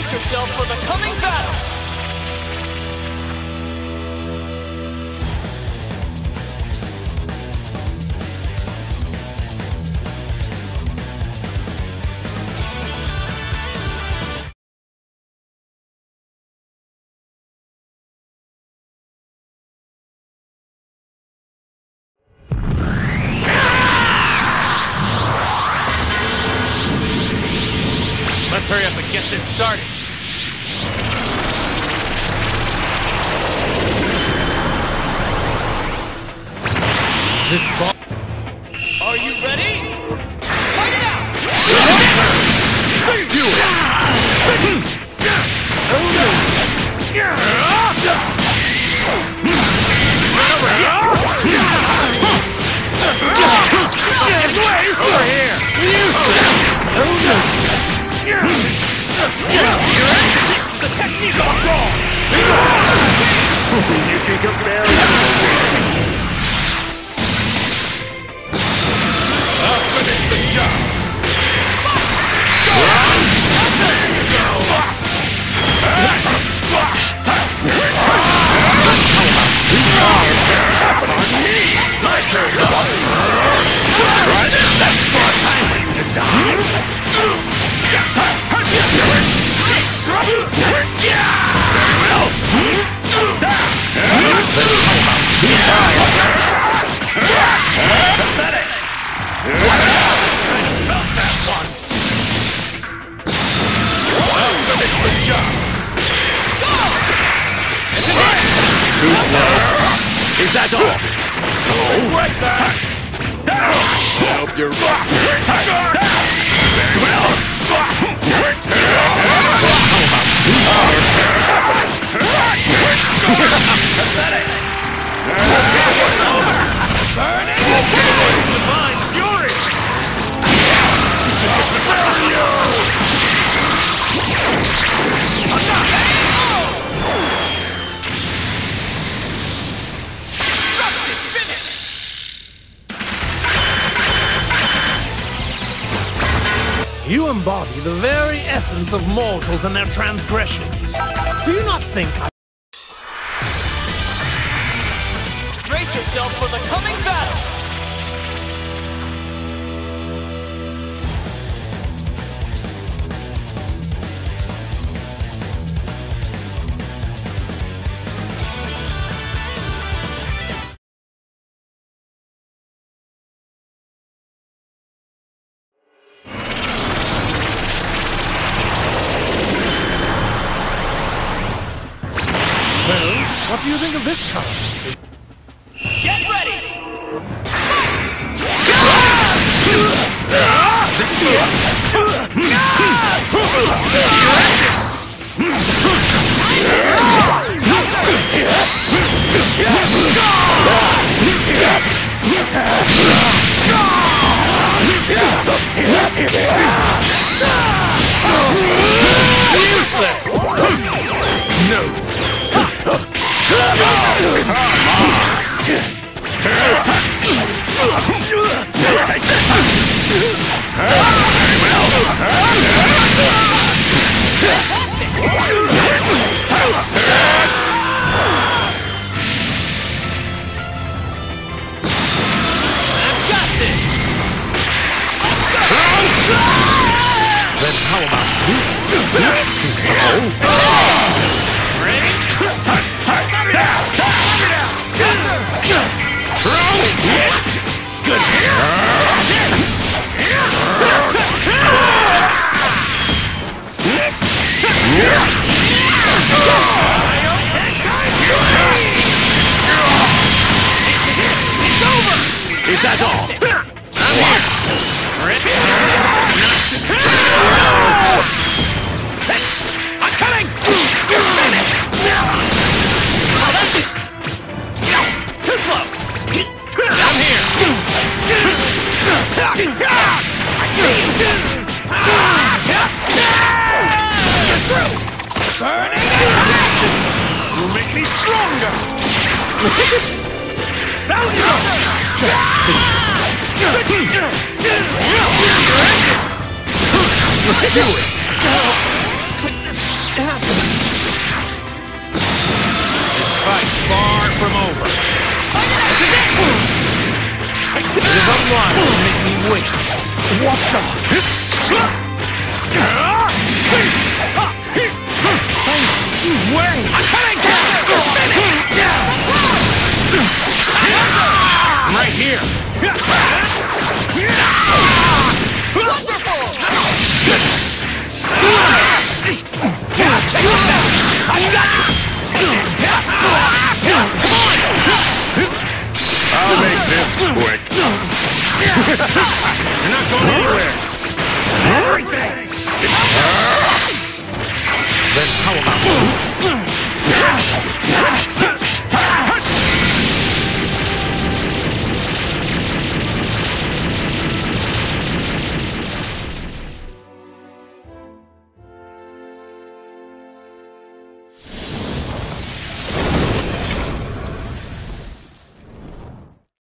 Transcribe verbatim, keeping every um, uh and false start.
Brace yourself for the coming battle! Let's hurry up and get this started. This ball. Are you ready? Fight it out! Do it! Run over here! Over here! Useless! This is the technique of wrong! You can compare it? I'll finish the job! Go! There you go! My turn! That's more time for you to die! Pathetic! Felt that one! I'll finish the job! Go! This is it! Too slow? Is that all? Oh, right there! I hope you're right! Very well! Pathetic! It's over! Burn it! Divine fury! Burn you! Destructive finish! You embody the very essence of mortals and their transgressions. Do you not think I... Brace yourself for the coming battle! Well, what do you think of this card? Get ready! This is the end! Useless! No! Come on! Fantastic! I've got this! Then how about this? Ready? What? Good. Is that all? What? Ready? I'm coming! You're finished! Too slow! I'm here! I see you! You're through! Burning attack! You'll make me stronger! Down you go! Just do it! happened? This fight's far from over. This is it! It is unwise to make me wait. What the? Wait! I'm coming! I'm right here. Wonderful! Check this out. I got you. Come on! I'll make this quick. You're not going anywhere. Everything! Then how about